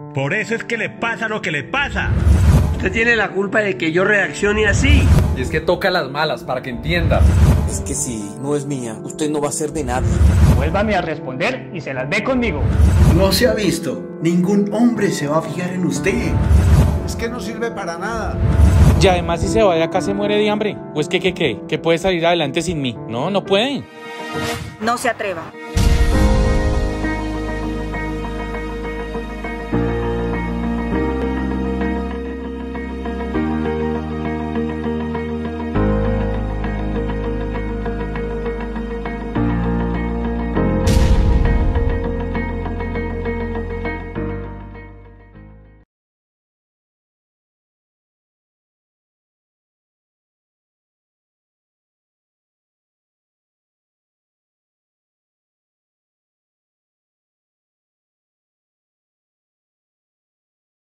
Por eso es que le pasa lo que le pasa. Usted tiene la culpa de que yo reaccione así. Y es que toca las malas para que entienda. Es que si no es mía, usted no va a ser de nadie. Vuélvame a responder y se las ve conmigo. No se ha visto. Ningún hombre se va a fijar en usted. Es que no sirve para nada. Y además si se va de acá se muere de hambre. ¿O es que qué cree? ¿Que puede salir adelante sin mí? No, no puede. No se atreva.